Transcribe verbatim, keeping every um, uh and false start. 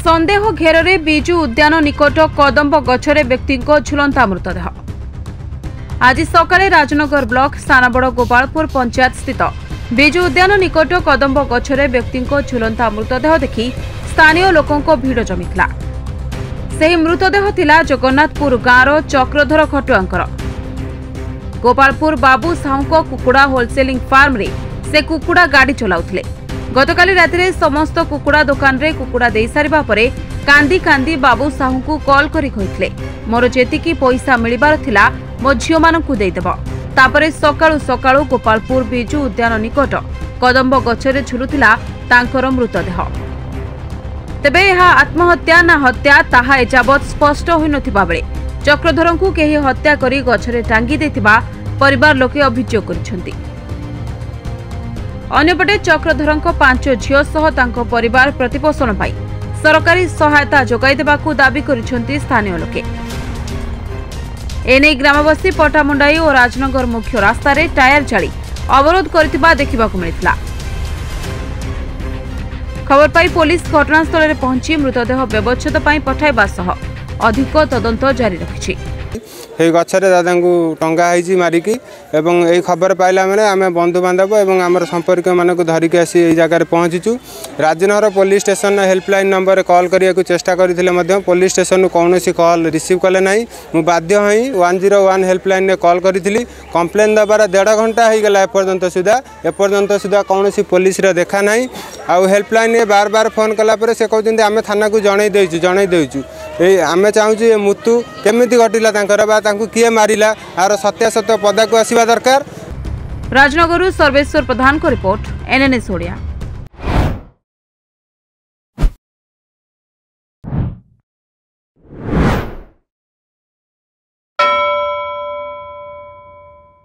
सन्देह घेर में बिजु उद्यान निकट कदम्ब गछरे व्यक्ति झुलंता मृतदेह। आज सकाळे राजनगर ब्लॉक सानाबड़ गोपालपुर पंचायत स्थित बिजु उद्यान निकट कदम्ब गछरे व्यक्ति झुलंता मृतदेह देखि स्थानीय लोकों भिड़ जमिथिला। सेही मृतदेह थिला जगन्नाथपुर गाँवर चक्रधर खटुआंकर। गोपालपुर बाबू साहू कुकुड़ा होलसेलिंग फार्म रे से कुकुड़ा गाड़ी चलाउथिले। गतकाली राति समस्त कुकुड़ा दुकान रे कुकुड़ा दे सारिबा परे कांदी कांदी बाबू साहू को कॉल करी कहिथिले मोर जेतिकी पैसा मिलिबार थिला मो झियो मानकु देदेब। तापरे सकाळु सकाळु गोपालपुर बिजु उद्यान निकट कदम्ब गछरे झुलुथिला तांकर मृतदेह। तेबे यह आत्महत्या ना हत्या ताहा एजाबत स्पष्ट होई नथिबा बेले चक्रधरंकु केही हत्या करी गछरे टांगी देथिबा परिवार लोके अभियोग करिसेंती। अन्यपटे चक्रधरंक पांच झियो सह तांको परिवार प्रतिपोषण पाई सरकारी सहायता जोगाई देबाकू दाबी करिसेंती स्थानीय लोके। एने ग्रामवासी पटामुंडाई और राजनगर मुख्य रास्ता रे टायर जाली अवरोध करथिबा देखिबाकू मिलितला। खबर पाई पुलिस घटनास्थल में पहुंची मृतदेह व्यवच्छेद पाई पठाइबा सह अधिक तदंत जारी रखिछि। ये गचरे दादा को टंगा है मारिकी एवं यही खबर पाइला मैंने आम बंधु बांधव और आम संपर्क मानक धरिकी आसी यही जगह पहुँचीचु। Rajnagar police station helpline number call करने को चेष्टा करते पुलिस स्टेशन कौन कॉल रिसीव कले ना मु बाध्य हई one zero one helpline call करी कंप्लेन दबार डेढ़ घंटा हो गला एपर्यंत सुधा एपर्यंत सुधा कौन पुलिस देखा ना आउ हेल्पलाइन बार बार फोन कलापर से कहते आम थाना को जन देचु जन देचु आम चाहूँ मृत्यु केमी घटिला किए मारिला आर सत्यासत्य पदा को आसवा दरकार। राजनगर सर्वेश्वर प्रधान को रिपोर्ट एनएनएस ओडिया।